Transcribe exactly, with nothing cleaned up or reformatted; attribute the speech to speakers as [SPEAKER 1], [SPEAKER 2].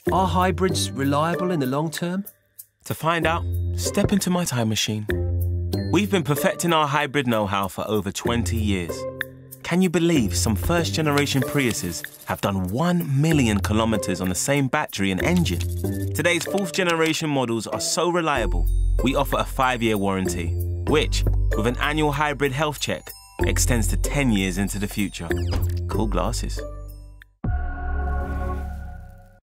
[SPEAKER 1] Are hybrids reliable in the long term?
[SPEAKER 2] To find out, step into my time machine. We've been perfecting our hybrid know-how for over twenty years. Can you believe some first-generation Priuses have done one million kilometers on the same battery and engine? Today's fourth-generation models are so reliable, we offer a five-year warranty, which, with an annual hybrid health check, extends to ten years into the future. Cool glasses.